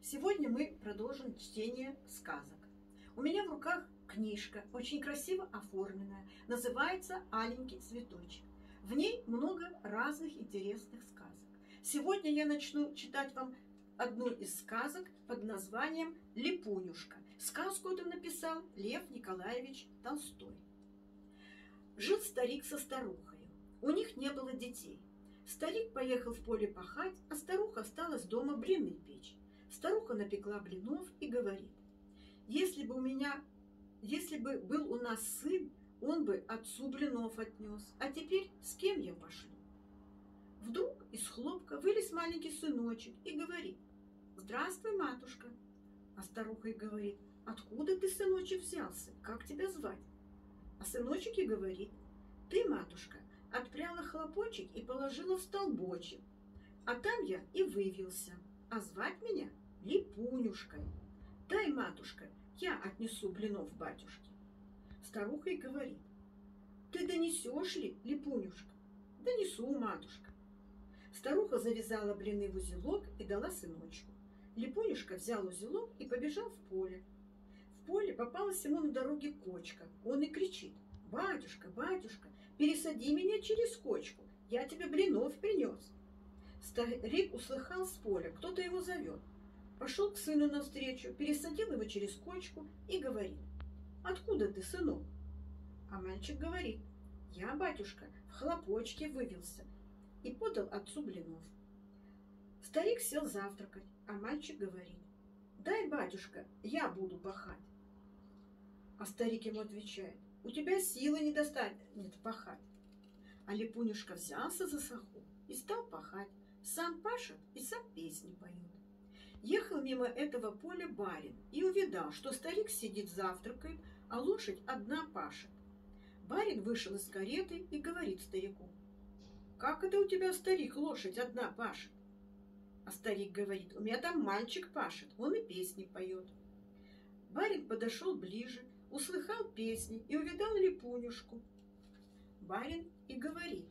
Сегодня мы продолжим чтение сказок. У меня в руках книжка, очень красиво оформленная, называется «Аленький цветочек». В ней много разных интересных сказок. Сегодня я начну читать вам одну из сказок под названием «Липунюшка». Сказку эту написал Лев Николаевич Толстой. Жил старик со старухой. У них не было детей. Старик поехал в поле пахать, а старуха осталась дома блины печь. Старуха напекла блинов и говорит: если бы был у нас сын, он бы отцу блинов отнес, а теперь с кем я пошлю? Вдруг из хлопка вылез маленький сыночек и говорит: здравствуй, матушка. А старуха и говорит: откуда ты, сыночек, взялся? Как тебя звать? А сыночек и говорит: ты, матушка, отпряла хлопочек и положила в столбочек, а там я и вывелся, а звать меня Липунюшкой. Дай, матушка, я отнесу блинов батюшке. Старуха и говорит: ты донесешь ли, Липунюшка? Донесу, матушка. Старуха завязала блины в узелок и дала сыночку. Липунюшка взял узелок и побежал в поле. В поле попалась ему на дороге кочка. Он и кричит: батюшка, батюшка, пересади меня через кочку, я тебе блинов принес. Старик услыхал с поля, кто-то его зовет. Пошел к сыну навстречу, пересадил его через кочку и говорит: откуда ты, сынок? А мальчик говорит: я, батюшка, в хлопочке вывелся, и подал отцу блинов. Старик сел завтракать, а мальчик говорит: дай, батюшка, я буду пахать. А старик ему отвечает: у тебя силы не достанет пахать. А Липунюшка взялся за саху и стал пахать. Сам пашет и сам песни поет. Ехал мимо этого поля барин и увидал, что старик сидит завтракает, а лошадь одна пашет. Барин вышел из кареты и говорит старику: как это у тебя, старик, лошадь одна пашет? А старик говорит: у меня там мальчик пашет, он и песни поет. Барин подошел ближе, услыхал песни и увидал Липунюшку. Барин и говорит: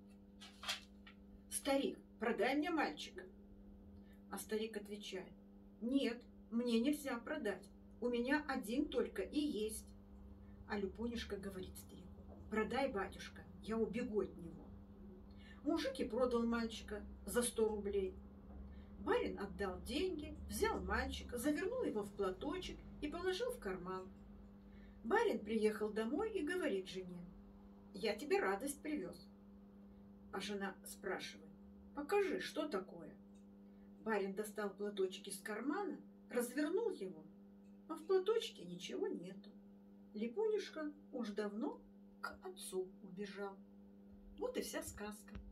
старик, продай мне мальчика. А старик отвечает: нет, мне нельзя продать, у меня один только и есть. А Липунюшка говорит старику: продай, батюшка, я убегу от него. Мужик и продал мальчика за 100 рублей. Барин отдал деньги, взял мальчика, завернул его в платочек и положил в карман. Барин приехал домой и говорит жене: я тебе радость привез. А жена спрашивает: покажи, что такое. Барин достал платочек из кармана, развернул его, а в платочке ничего нету. Липунюшка уж давно к отцу убежал. Вот и вся сказка.